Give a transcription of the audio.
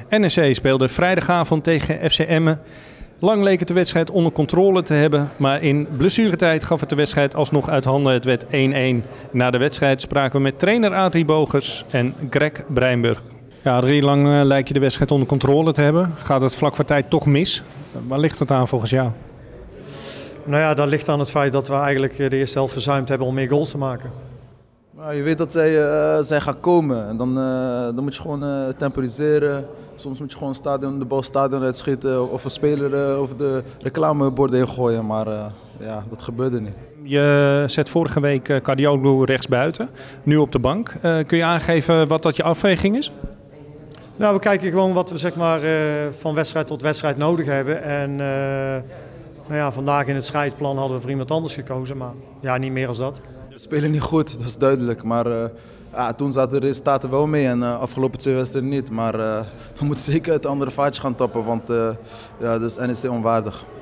NEC speelde vrijdagavond tegen FC Emmen. Lang leek het de wedstrijd onder controle te hebben, maar in blessuretijd gaf het de wedstrijd alsnog uit handen. Het werd 1-1. Na de wedstrijd spraken we met trainer Adrie Bogers en Greg Breinburg. Ja, Adrie, lang lijkt je de wedstrijd onder controle te hebben. Gaat het vlak voor tijd toch mis? Waar ligt het aan volgens jou? Nou ja, dat ligt aan het feit dat we eigenlijk de eerste helft verzuimd hebben om meer goals te maken. Nou, je weet dat zij gaan komen en dan moet je gewoon temporiseren. Soms moet je gewoon de bal stadion uitschieten of een speler over de reclameborden heen gooien, maar ja, dat gebeurde niet. Je zet vorige week Kadioglu rechtsbuiten, nu op de bank. Kun je aangeven wat dat je afweging is? Nou, we kijken gewoon wat we zeg maar, van wedstrijd tot wedstrijd nodig hebben. En nou ja, vandaag in het scheidsplan hadden we voor iemand anders gekozen, maar ja, niet meer als dat. We spelen niet goed, dat is duidelijk, maar toen zaten de resultaten wel mee en afgelopen 2 wedstrijden niet. Maar we moeten zeker het andere vaartje gaan tappen, want ja, dat is NEC onwaardig.